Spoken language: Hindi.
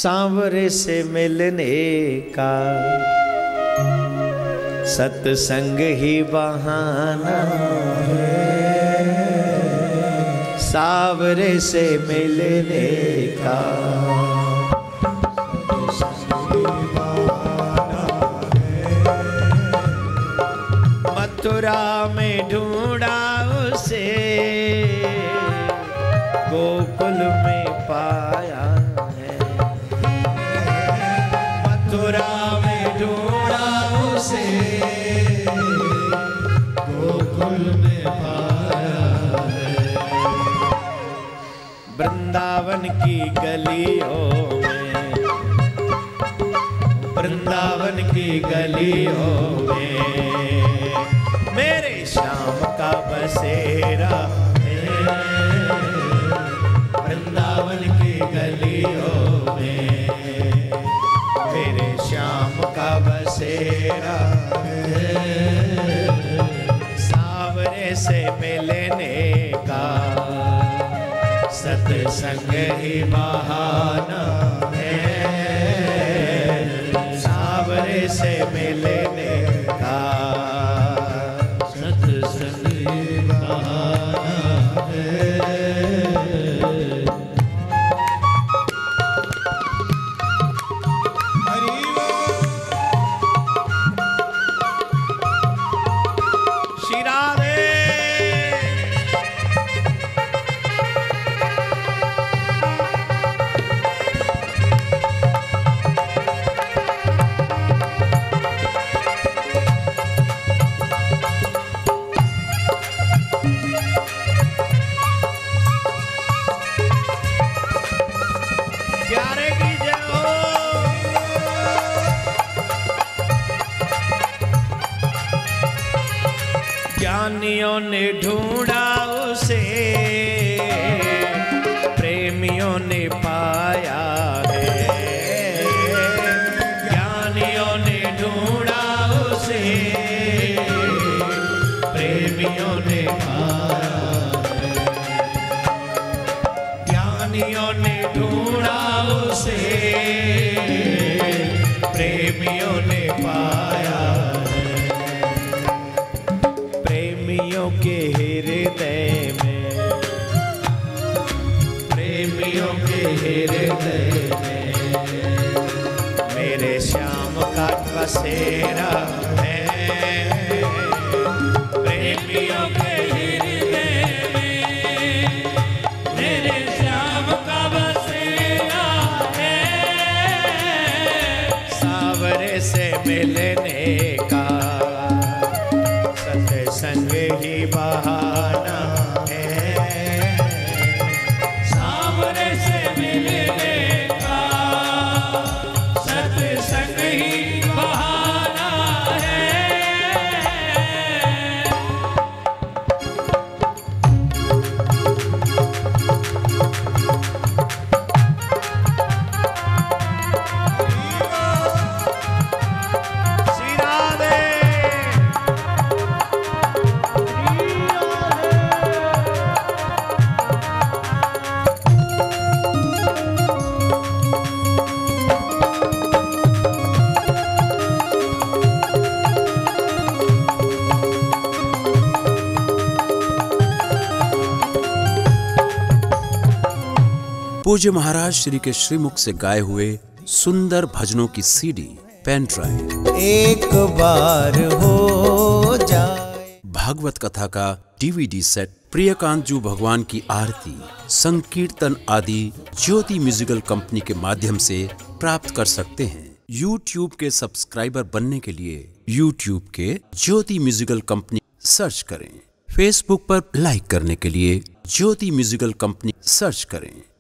सांवरे से मिलने का सत्संग ही बहाना है, सांवरे से मिलने का मथुरा में ढूंढा उसे, गोकुल में पाया है। मथुरा में ढूंढा उसे, गोकुल में पाया है। वृंदावन की गलियों में, वृंदावन की गलियों में मेरे श्याम का बसेरा है। वृंदावन की गलियों में मेरे श्याम का बसेरा है। सांवरे से मिलने का सत्संग ही बहाना है, सांवरे से मिलने का सत्संग ही बहाना है। श्री राधे ज्ञानियों ने ढूंढा उसे, प्रेमियों ने पाया है। ज्ञानियों ने ढूंढा उसे, प्रेमियों ने पाया है। ज्ञानियों ने ढूंढा उसे, प्रेमियों ने पाया है। प्रेमियों के हृदय में, प्रेमियों के हृदय में मेरे श्याम का बसेरा है। प्रेमियों के हृदय में मेरे श्याम का बसेरा है। सांवरे से मिलने का सत्संग ही बहाना है, सांवरे से मिलने का सत्संग ही बहाना है। श्री राधे पूज्य महाराज श्री के श्रीमुख से गाए हुए सुंदर भजनों की सीडी, पेन ड्राइव, एक बार हो जाए। भागवत कथा का डीवीडी सेट, प्रियकांत जू भगवान की आरती, संकीर्तन आदि ज्योति म्यूजिकल कंपनी के माध्यम से प्राप्त कर सकते हैं। YouTube के सब्सक्राइबर बनने के लिए YouTube के ज्योति म्यूजिकल कंपनी सर्च करें। Facebook पर लाइक करने के लिए ज्योति म्यूजिकल कंपनी सर्च करें।